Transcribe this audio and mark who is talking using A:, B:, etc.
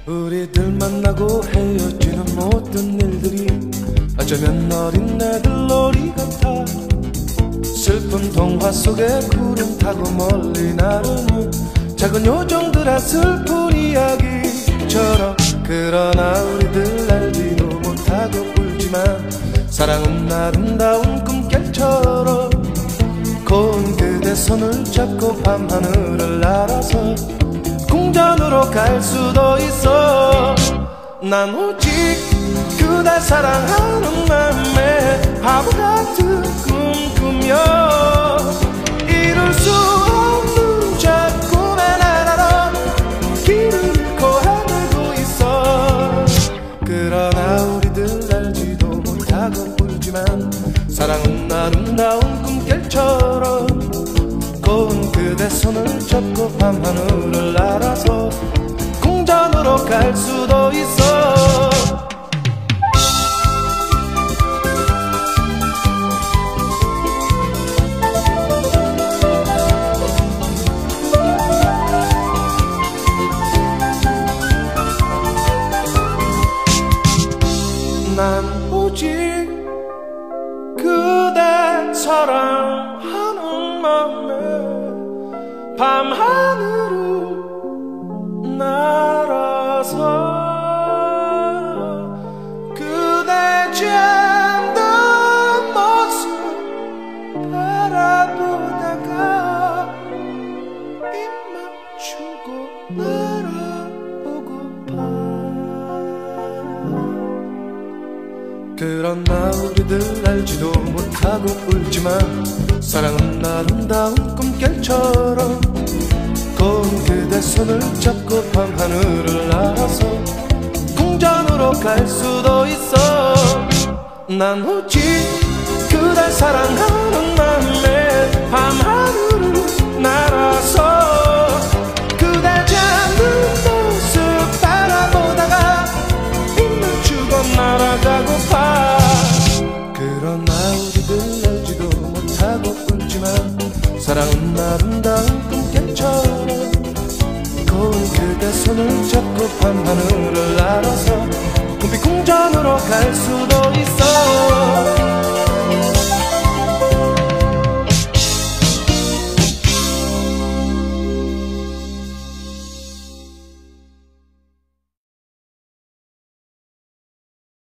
A: 우리들 만나고 헤어지는 모든 일들이 어쩌면 어린애들 놀이 같아. 슬픈 동화 속에 구름 타고 멀리 나르는 작은 요정들의 슬픈 이야기처럼. 그러나 우리들 알지도 못하고 울지만 사랑은 아름다운 꿈결처럼. 고운 그대 손을 잡고 밤하늘을 날아서 궁전으로 갈 수도 있어. 난 오직 그댈 사랑하는 맘에 바보 같은 꿈 꾸며 이룰 수 없는 저 꿈의 나라로 길을 잃고 헤매고 있어. 그러나 우리들 알지도 못하고 울지만 사랑은 아름다운 꿈결처럼. 고운 그대 손을 잡고 밤하늘을 날아서 궁전으로 갈 수도 있어. 난 오직 그대 사랑하는 맘에 밤하늘을 날아서 그대 잠든 모습 바라보다가 입 맞추고 날아보고파. 그러나 우리들 알지도 못하고 울지만 사랑은 아름다운 꿈결처럼. 고운 그대 손을 잡고 밤하늘을 날아서 궁전으로 갈 수도 있어. 난 오직 그댈 사랑하는 맘에 밤하늘을 날아서 그대 잠든 모습 바라보다가 입 맞추고 날아가고파. 그러나 우리들 알지도 못하고 울지만 사랑은 아름다운 꿈결처럼. 고운 그대 손을 잡고 밤하늘을 날아서 꿈빛 궁전으로 갈 수도 있어.